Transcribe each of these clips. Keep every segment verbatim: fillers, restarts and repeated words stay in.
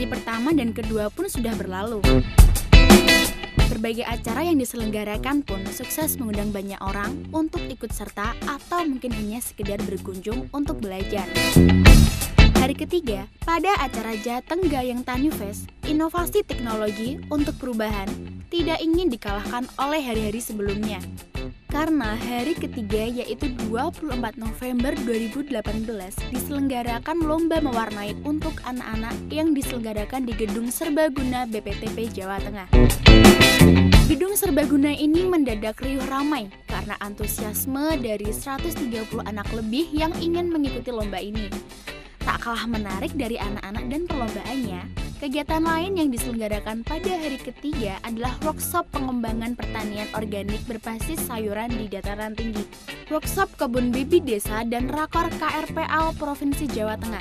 Hari pertama dan kedua pun sudah berlalu. Berbagai acara yang diselenggarakan pun sukses mengundang banyak orang untuk ikut serta atau mungkin hanya sekedar berkunjung untuk belajar. Hari ketiga, pada acara Jateng Gayeng Tani Fest, inovasi teknologi untuk perubahan tidak ingin dikalahkan oleh hari-hari sebelumnya. Karena hari ketiga yaitu dua puluh empat November dua ribu delapan belas diselenggarakan lomba mewarnai untuk anak-anak yang diselenggarakan di Gedung Serbaguna B P T P Jawa Tengah. Gedung Serbaguna ini mendadak riuh ramai karena antusiasme dari seratus tiga puluh anak lebih yang ingin mengikuti lomba ini. Tak kalah menarik dari anak-anak dan perlombaannya, kegiatan lain yang diselenggarakan pada hari ketiga adalah workshop pengembangan pertanian organik berbasis sayuran di dataran tinggi, workshop kebun bibi desa dan rakor K R P A L Provinsi Jawa Tengah.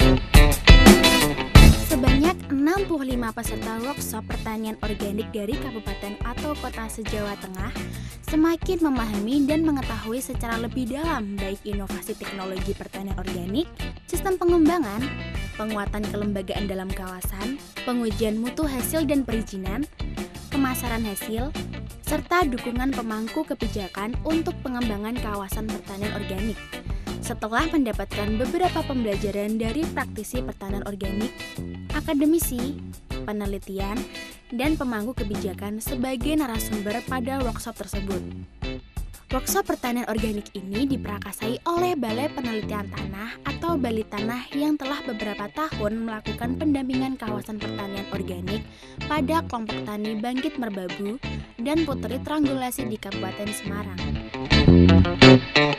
Sebanyak enam puluh lima peserta workshop pertanian organik dari kabupaten atau kota se-Jawa Tengah semakin memahami dan mengetahui secara lebih dalam baik inovasi teknologi pertanian organik, sistem pengembangan, penguatan kelembagaan dalam kawasan, pengujian mutu hasil dan perizinan, pemasaran hasil, serta dukungan pemangku kebijakan untuk pengembangan kawasan pertanian organik. Setelah mendapatkan beberapa pembelajaran dari praktisi pertanian organik, akademisi, penelitian, dan pemangku kebijakan sebagai narasumber pada workshop tersebut. Workshop pertanian organik ini diperakasai oleh Balai Penelitian Tanah atau Bali Tanah yang telah beberapa tahun melakukan pendampingan kawasan pertanian organik pada kelompok tani Bangkit Merbabu dan Putri Tranggulasi di Kabupaten Semarang.